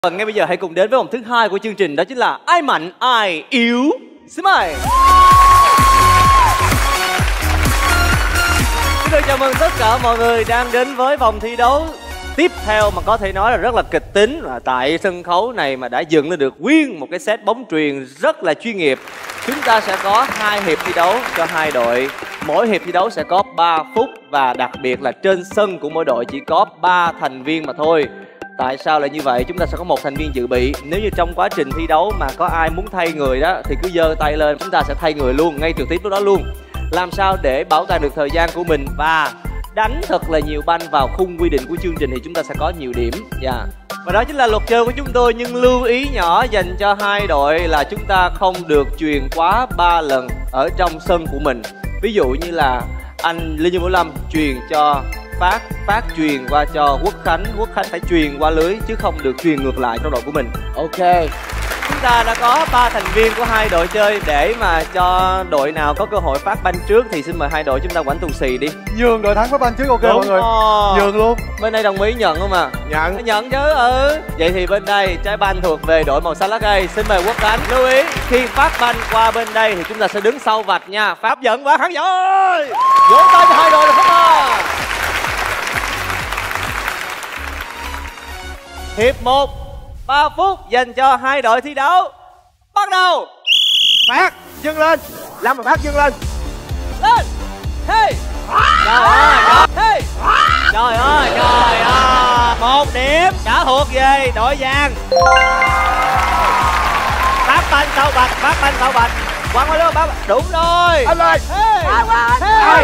Và ngay bây giờ hãy cùng đến với vòng thứ hai của chương trình, đó chính là ai mạnh ai yếu. Xin mời. Xin được chào mừng tất cả mọi người đang đến với vòng thi đấu tiếp theo mà có thể nói là rất là kịch tính. Và tại sân khấu này mà đã dựng lên được nguyên một cái set bóng chuyền rất là chuyên nghiệp. Chúng ta sẽ có 2 hiệp thi đấu cho 2 đội. Mỗi hiệp thi đấu sẽ có 3 phút và đặc biệt là trên sân của mỗi đội chỉ có 3 thành viên mà thôi. Tại sao lại như vậy? Chúng ta sẽ có 1 thành viên dự bị. Nếu như trong quá trình thi đấu mà có ai muốn thay người đó thì cứ giơ tay lên, chúng ta sẽ thay người luôn, ngay trực tiếp lúc đó luôn. Làm sao để bảo toàn được thời gian của mình và đánh thật là nhiều banh vào khung quy định của chương trình thì chúng ta sẽ có nhiều điểm. Và đó chính là luật chơi của chúng tôi. Nhưng lưu ý nhỏ dành cho 2 đội là chúng ta không được chuyền quá 3 lần ở trong sân của mình. Ví dụ như là anh Lê Như Vũ Lâm chuyền cho Phát chuyền qua cho Quốc Khánh phải chuyền qua lưới chứ không được chuyền ngược lại trong đội của mình. Ok. Chúng ta đã có 3 thành viên của 2 đội chơi. Để mà cho đội nào có cơ hội phát banh trước thì xin mời 2 đội chúng ta quánh tùng xì đi. Nhường đội thắng phát banh trước, ok mọi người. Nhường luôn. Bên đây đồng ý nhận không à? Nhận chứ. Vậy thì bên đây trái banh thuộc về đội màu xanh lá cây. Xin mời Quốc Khánh. Lưu ý khi phát banh qua bên đây thì chúng ta sẽ đứng sau vạch nha. Pháp giận quá khán giả ơi. Vỗ tay cho 2 đội được không ạ? Hiệp 1, 3 phút dành cho 2 đội thi đấu. Bắt đầu. Phát dâng lên. Lâm và Phát dâng lên. Lên. Hey. Trời ơi. Hey. Trời ơi. 1 điểm đã thuộc về đội vàng. Phát banh sau bạch. Quăng qua luôn. Đúng rồi. Anh ơi. Hey.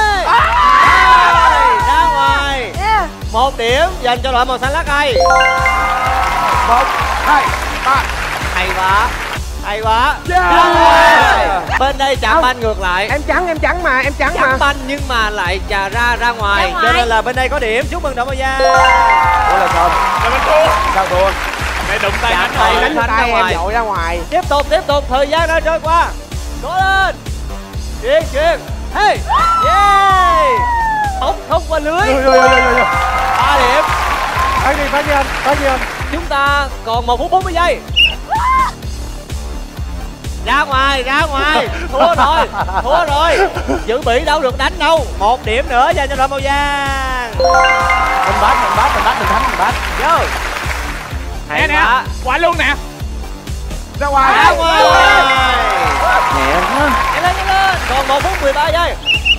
Ra ngoài. 1 điểm dành cho đội màu xanh lá cây. 1, 2, 3. Hay quá. Bên đây chạm banh ngược lại. Em trắng mà. Chạm banh nhưng mà lại ra ngoài. Cho nên là bên đây có điểm. Chúc mừng đội màu vàng. Ủa là sao? Là mình thua. Sao thua? Để đụng tay đánh rồi. đánh tay em dội ra ngoài. Tiếp tục. Thời gian đã trôi qua. Cố lên. Chuyền. Hey. Yeah. Không qua lưới. 3 điểm. Phát đi anh. Chúng ta còn 1 phút 40 giây. Ra ngoài. Thua rồi. Dự bị đâu được đánh đâu. 1 điểm nữa dành cho đội màu vàng. Mình bắt. Vô. Hay quá. Quả luôn nè. Ra ngoài. Nhẹ quá. Nhanh lên. Còn 1 phút 13 giây.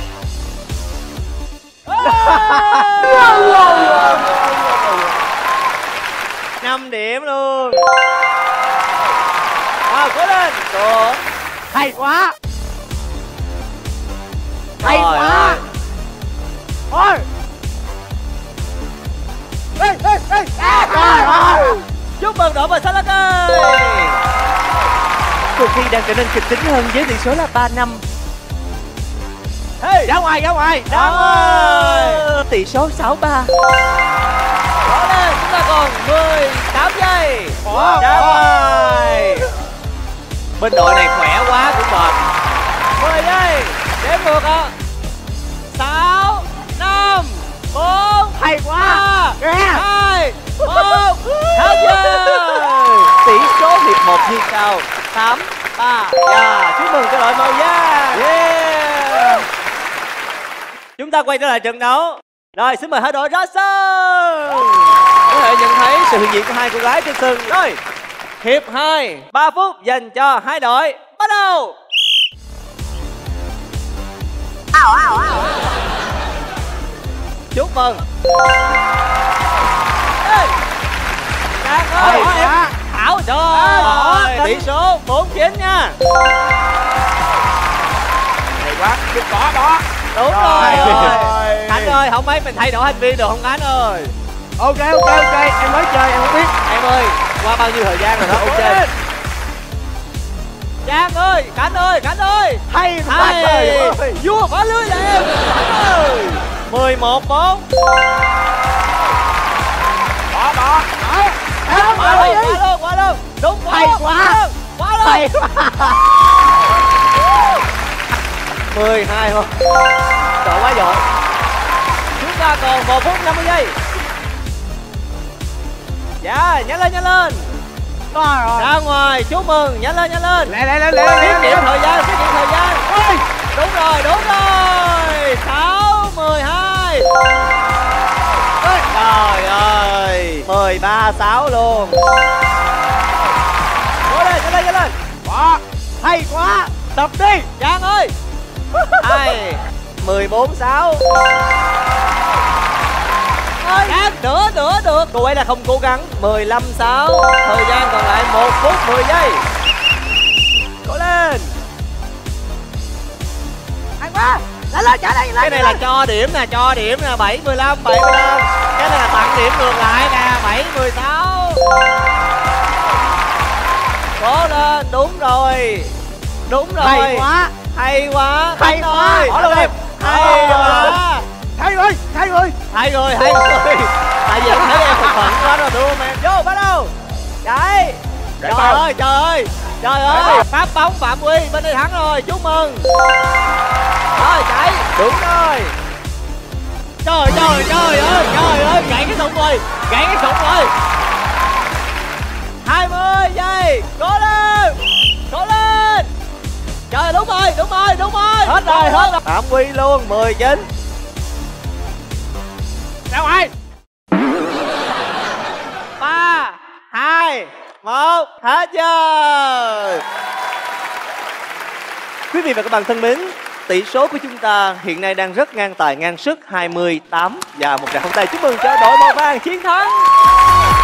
5 điểm luôn. Cố lên. Hay quá. Thôi. Trời ơi. Chúc mừng đội màu xanh lá cây. Cuộc thi đang trở nên kịch tính hơn với tỷ số là 3-5. Hey, ra ngoài. Tỷ số 6-3. Đó lên, chúng ta còn 18 giây. Ra ngoài. Bên đội này khỏe quá cũng mệt. 10 giây. Đếm ngược ạ. 6, 5, 4. Hay quá. 2, 1. Hết giờ. Tỷ số hiệp 1 như sau. 8-3. Chúc mừng cho đội màu vàng. Chúng ta quay trở lại trận đấu. Rồi, xin mời 2 đội ra sân. Có thể nhận thấy sự hiện diện của 2 cô gái trên sân. Rồi, hiệp 2, 3 phút dành cho 2 đội. Bắt đầu. Chúc mừng. Trang ơi, Thảo. Trời ơi, tỷ số 4-9 nha. Hay quá. Được có đó. Đúng rồi. Khánh ơi, không mấy mình thay đổi hành vi được không Khánh ơi? Ok. Em mới chơi, em không biết. Em ơi, qua bao nhiêu thời gian rồi đó? Ok. Trang ơi, Khánh ơi. Hay. Vua phá lưới là em. Khánh ơi. 11-4. Đó. Qua luôn. Đúng quá. Hay quá. Quá luôn. Hay quá. 12 không? Trời quá giỏi. Chúng ta còn 1 phút 50 giây. Dạ, nhanh lên, nhanh lên. Rồi. Ra ngoài, chúc mừng, nhanh lên, nhanh lên. Lẹ. Tiết kiệm thời gian, tiết kiệm thời gian. Đúng rồi, đúng rồi. 6, 12. Trời ơi, 13, 6 luôn. Cố lên, nhanh lên, nhanh lên. Bỏ. Hay quá. Tập đi. Giang ơi. 2, 14, 6. Giang, nữa được. Cô ấy là không cố gắng. 15, 6. Thời gian còn lại 1 phút 10 giây. Cố lên. Hay quá. Lên trở đây. Cái này là cho điểm nè, 7, 15, 75. Cái này là tặng điểm ngược lại nè, 7, 16. Cố lên, đúng rồi. Hay quá. Hay quá. Hay Đúng quá. rồi. Bỏ luôn em. Hay quá. Hay rồi. Hay rồi. Tại vì em thấy em phục phận quá rồi đúng không em? Vô, bắt đầu. Chạy. Trời ơi. Pháp bóng Phạm Huy, bên đây thắng rồi, chúc mừng. Rồi, chạy. Đúng rồi. Trời ơi, gãy cái sụng rồi. 20 giây. Cố lên. Trời, đúng rồi. Hết rồi. Phạm Huy luôn, 19. Ra ngoài. 3, 2, 1, hết giờ. Quý vị và các bạn thân mến, tỷ số của chúng ta hiện nay đang rất ngang tài ngang sức, 28. Và một tràng pháo tay chúc mừng cho đội màu vàng chiến thắng.